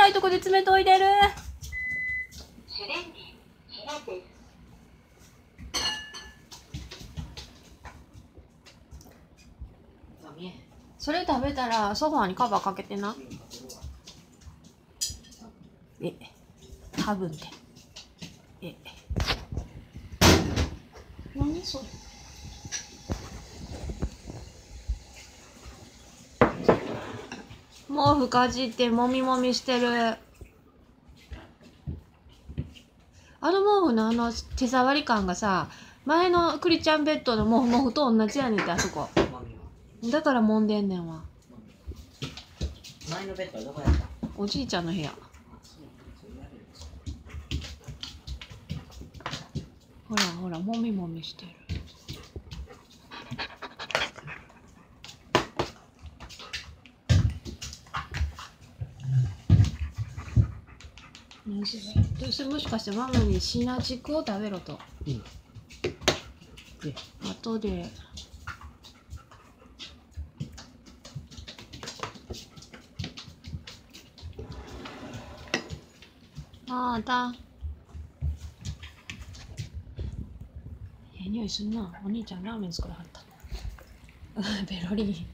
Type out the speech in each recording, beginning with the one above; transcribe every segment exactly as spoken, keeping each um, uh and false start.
ないとこで詰めといてる。それ食べたらソファーにカバーかけてな。え、多分で。え、何それ。毛布かじってもみもみしてる。あの毛布のあの手触り感がさ、前のクリちゃんベッドの毛布毛布と同じやねんって、あそこ。だから揉んでんねんわ。 前のベッドはどこやった？ おじいちゃんの部屋。ほらほら、もみもみしてる。何それ。それもしかしてママにシナチクを食べろと。うん。で、後で。あーた。ええ匂いすんな。お兄ちゃんラーメン作らはった。ベロリ。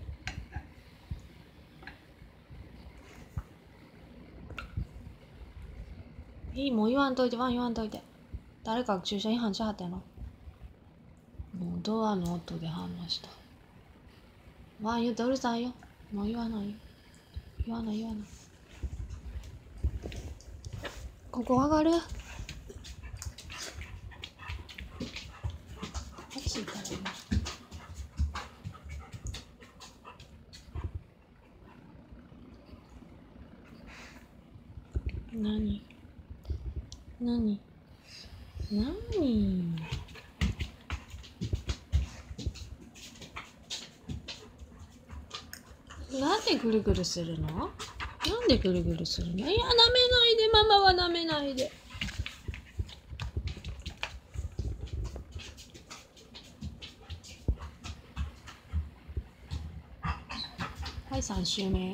いい、もう言わんといて、ワン言わんといて。誰か駐車違反しはったやろ。もうドアの音で反応した。ワン言うとうるさいよ。もう言わないよ。言わない言わない。ここ上がる？暑いから今。何？何？何？なんでぐるぐるするの？なんでぐるぐるするの？いや、舐めないで、ママは舐めないで。はい、さん周目。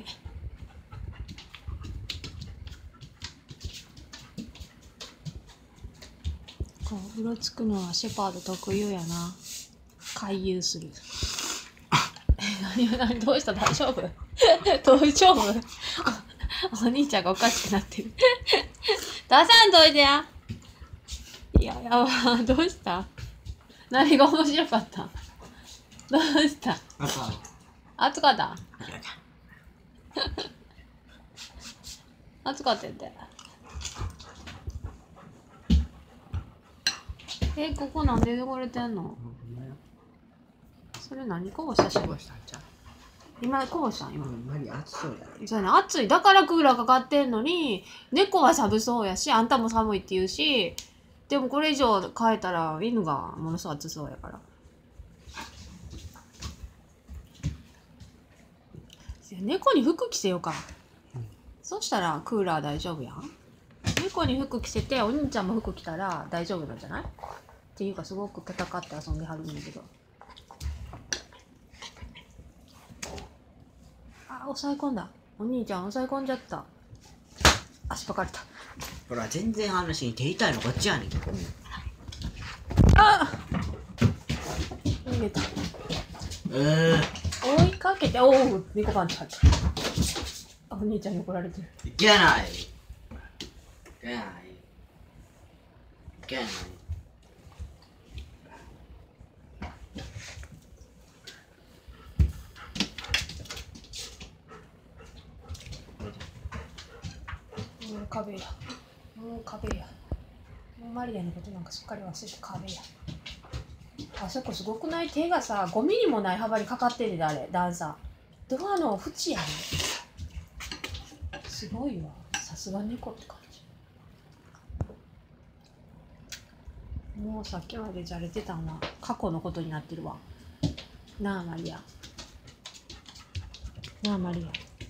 こう、うろつくのはシェパード特有やな。回遊する。何何どうした？大丈夫？大丈夫？お兄ちゃんがおかしくなってる。出さんといてや。いや、やば、どうした？何が面白かった？どうした？暑かった？暑かったって。え、ここなんで汚れてんの？それ何？こぼしたし。今こぼしたん今。 マリ暑そうだね。 そうやな、暑い。だからクーラーかかってんのに、猫は寒そうやし、あんたも寒いって言うし、でもこれ以上変えたら犬がものすごい暑そうやから。猫に服着せようか。うん、そしたらクーラー大丈夫やん。猫に服着せてお兄ちゃんも服着たら大丈夫なんじゃない？っていうかすごく戦って遊んではるんだけど。あ、抑え込んだ。お兄ちゃん抑え込んじゃった。足パカれた。 ほら全然話に手痛いのこっちやねんけど。 あっ逃げた。 えー、 追いかけて、おお、猫パンチ入った。あ、お兄ちゃんに怒られてる。 いけない。いけない。いけない。 もう壁や。もう壁や。もうマリアのことなんかすっかり忘れて壁や。あそこすごくない？手がさ、ごミリもない幅にかかってるで、あれ、段差。ドアの縁やね。すごいわ。さすが猫って感じ。もうさっきまでじゃれてたんは過去のことになってるわ。なあ、マリア。なあ、マリア。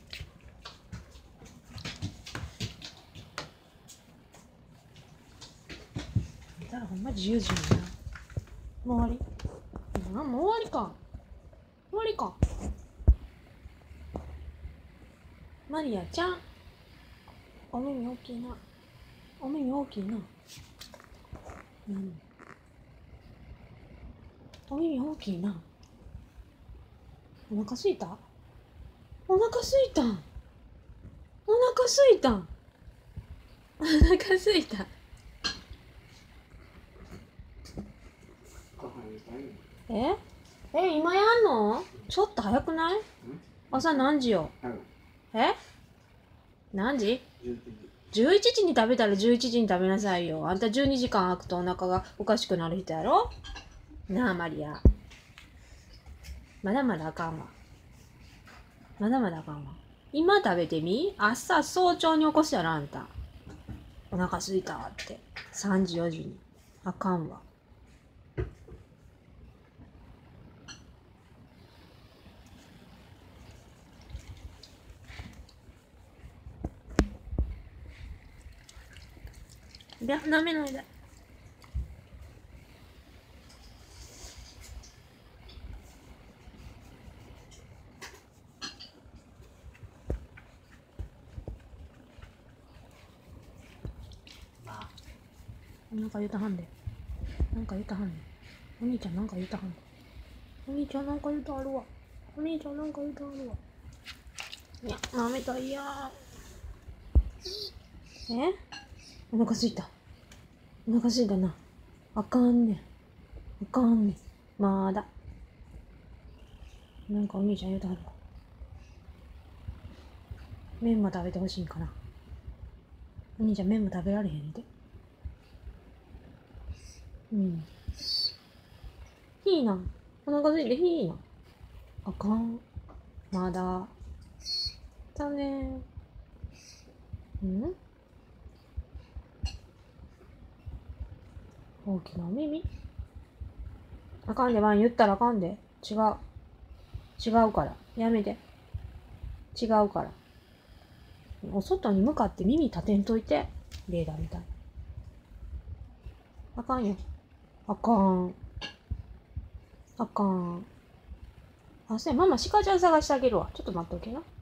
だからほんま自由自由な。もう終わり？あ、もう終わりか。終わりか。マリアちゃん。 お耳大きいな。お耳大きいな。うん。お耳大きいな。お腹すいた？お腹すいた。お腹すいた。お腹すいた。え？え、今やんの？ちょっと早くない？朝何時よ？え？何時？じゅういちじに食べたらじゅういちじに食べなさいよ。あんたじゅうにじかん空くとお腹がおかしくなる人やろ？なあ、マリア。まだまだあかんわ。まだまだあかんわ。今食べてみ？朝早朝に起こすやろ、あんた。お腹すいたって。さんじよじに。あかんわ。いや、舐めないで。なんか言うたはんで。なんか言うたはんで。お兄ちゃんなんか言うたはんで。お兄ちゃんなんか言うたはるわ。お兄ちゃんなんか言うたはるわ。いや、舐めたいやー。え？お腹すいた。お腹すいたな。あかんねん。あかんねん。まだ。なんかお兄ちゃん言うたはるわ。麺も食べてほしいんかな。お兄ちゃん麺も食べられへんで。うん。いいな。お腹すいていいな。あかん。まだ。だね。うん大きなお耳。あかんで、ワン言ったらあかんで。違う。違うから。やめて。違うから。お外に向かって耳立てんといて。レーダーみたい。あかんよ。あかん。あかん。あ、そうや、ママ、シカちゃん探してあげるわ。ちょっと待っとけな。